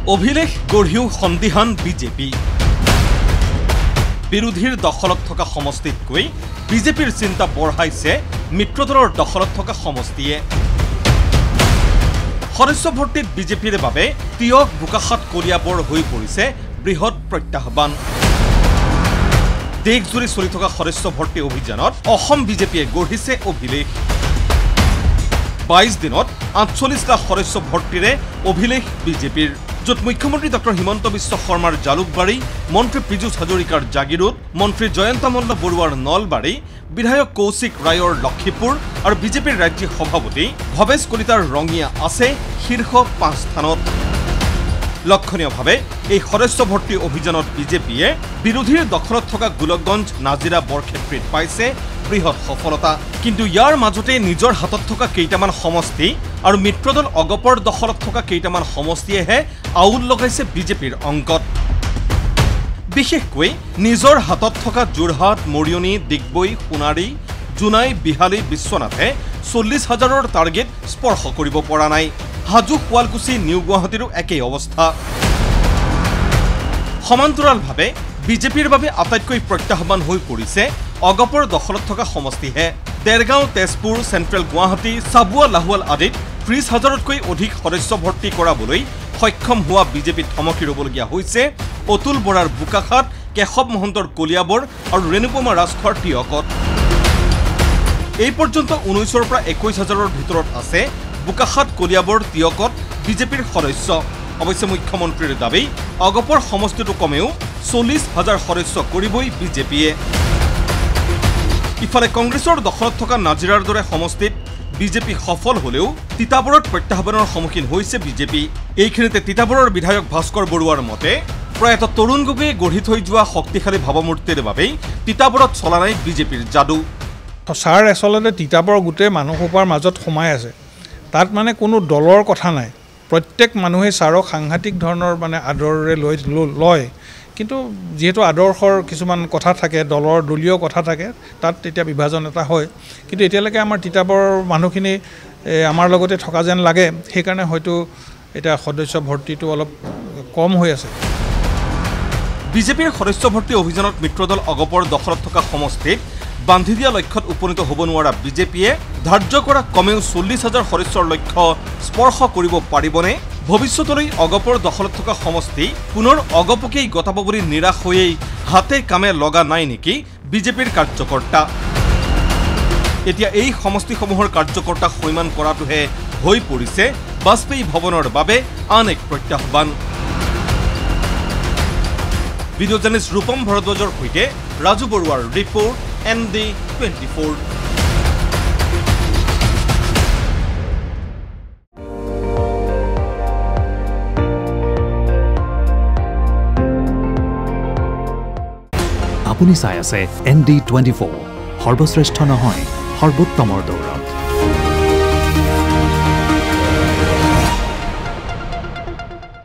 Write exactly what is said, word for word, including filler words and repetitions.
অভিলেখ গঢ়িও সন্দিহান বিজেপি বিৰোধীৰ দখলত থকা সমষ্টিতকৈ বিজেপিৰ চিন্তা বঢ়াইছে মিত্ৰদলৰ দখলত থকা সমষ্টিয়ে সদস্য ভৰ্তিত বিজেপিৰ বাবে তিয়ক বোকাখাত কলিয়াবৰ হৈ পৰিছে বৃহৎ প্ৰত্যাহ্বান দেশজুৰি চলি থকা সদস্য ভৰ্তি অভিযানত অসম বিজেপিয়ে গঢ়িছে অভিলেখ বাইশ দিনত আঠচল্লিশ লাখ সদস্য ভৰ্তিৰে অভিলেখ বিজেপিৰ য'ত মুখ্যমন্ত্ৰী ডক্টৰ হিমন্ত বিশ্ব শৰ্মাৰ জালুকবাৰী মন্ত্ৰী পীযুষ হাজৰিকাৰ জাগিৰোড মন্ত্ৰী জয়ন্ত মল্ল বৰুৱাৰ নলবাৰী বিধায়ক কৌশিক ৰায়ৰ লক্ষীপুৰ আৰু বিজেপিৰ ৰাজ্যিক সভাপতি ভৱেশ কলিতাৰ ৰঙিয়া আছে শীৰ্ষ পাঁচ স্থানত লক্ষণীয়ভাৱে এই সদস্য ভৰ্তি অভিযানত বিজেপিয়ে বিৰোধীৰ দখলত থকা গোলকগঞ্জ নাজিৰা বৰক্ষেত্ৰীত পাইছে বৃহৎ সফলতা কিন্তু ইয়াৰ মাজতে নিজৰ হাতত থকা কেইটামান সমষ্টি আৰু মিত্ৰদল অগপৰ দখলত থকা কেইটামান সমষ্টিয়েহে আউল লগাইছে বিজেপিৰ অংকত বিশেষকৈ নিজৰ হাতত থকা যোৰহাট মৰিয়নি ডিগবৈ সোণাৰী জোনাই বিহালী বিশ্বনাথে চল্লিশ হাজাৰৰ টাৰ্গেট স্পৰ্শ কৰিব পৰা নাই হাজু শুৱালকুছি নিউ গুৱাহাটীৰো একেই অৱস্থা সমান্তৰালভাৱে বিজেপিৰ বাবে আটাইতকৈ প্ৰত্যাহ্বান হৈ পৰিছে অগপৰ দখলত থকা সমষ্টিহে দেৰগাঁও তেজপুৰ চেণ্ট্ৰেল গুৱাহাটী চাবুৱা লাহোৱাল আদিত ত্ৰিশ হাজাৰতকৈ অধিক সদস্য ভৰ্তি কৰাবলৈ সক্ষম হোৱা বিজেপি থমকি ৰবলগীয়া হৈছে অতুল বৰাৰ বোকাখাত কেশৱ মহন্তৰ কলিয়াবৰ আৰু ৰেণুপমা ৰাজখোৱাৰ তিয়কত এই পৰ্যন্ত ঊনৈশৰ পৰা একৈশ হাজাৰৰ ভিতৰত আছে বোকাখাত কলিয়াবৰ তিয়কত বিজেপিৰ সদস্য অৱশ্যে মুখ্যমন্ত্ৰীৰ দাবী অগপৰ সমষ্টিটো কমেও চল্লিশ হাজাৰ সদস্য কৰিবই বিজেপিয়ে ইফালে কংগ্ৰেছৰ দখলত থকা নাজিৰাৰ দৰে সমষ্টিত বিজেপি সফল হলেও তিতাবৰত প্ৰত্যাহ্বানৰ সন্মুখীন হৈছে বিজেপি এইখিনিতে তিতাবৰৰ বিধায়ক ভাস্কৰ বৰুৱাৰ মতে প্ৰয়াত তৰুণ গগৈয়ে গঢ়ি থৈ যোৱা শক্তিশালী ভাৱমূৰ্তিৰ বাবেই তিতাবৰত চলা নাই বিজেপিৰ যাদু ছাৰ আচলতে তিতাবৰ গোটেই মানুহসোপাৰ মাজত সোমাই আছে তাত মানে কোনো দলৰ কথা নাই প্ৰত্যেক মানুহে ছাৰক সাংঘাতিক ধৰণৰ মানে আদৰেৰে লৈ লয় কিন্তু যেহেতু আদৰ্শৰ কিছুমান কথা থাকে দলৰ দলীয় কথা থাকে তাত তেতিয়া বিভাজন এটা হয় কিন্তু এতিয়ালৈকে আমাৰ তিতাবৰ মানুহখিনি আমাৰ লগতে থকা যেন লাগে সেইকাৰণে হয়তো এটা সদস্য ভৰ্তিটো অলপ কম হৈ আছে বিজেপিৰ সদস্য ভৰ্তি অভিযানত মিত্ৰদল অগপৰ দখলত থকা সমষ্টিত বান্ধি দিয়া লক্ষ্যত উপনীত হ'ব নোৱাৰা বিজেপিয়ে ধাৰ্য কৰা কমেও চল্লিশ হাজাৰ সদস্যৰ লক্ষ্য স্পৰ্শ কৰিব পাৰিবনে ভৱিষ্যতলৈ অগপৰ দখলত থকা সমষ্টি পুনৰ অগপকেই গতাব বুলি নিৰাশ হৈয়েই হাতে কামে লগা নাই নেকি বিজেপিৰ কাৰ্যকৰ্তা এতিয়া এই সমষ্টিসমূহৰ কাৰ্যকৰ্তাক সৈমান কৰাটোহে হৈ পৰিছে বাজপেয়ী ভৱনৰ বাবে আন এক প্ৰত্যাহ্বান ভিডিঅ' জাৰ্নেলিষ্ট ৰূপম ভৰদ্বাজৰ সৈতে ৰাজু বৰুৱাৰ report N D twenty four আপুনি চাই আছে এন ডি টুৱেণ্টি ফ'ৰ সৰ্বশ্ৰেষ্ঠ নহয় সৰ্বোত্তমৰ দৌৰ